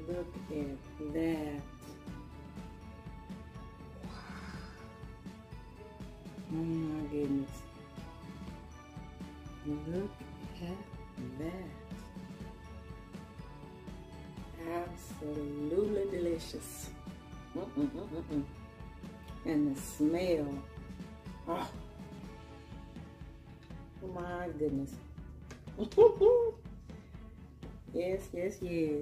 Look at that. Oh my goodness. Look at that. Absolutely delicious. And the smell. Oh my goodness. Yes, yes, yes.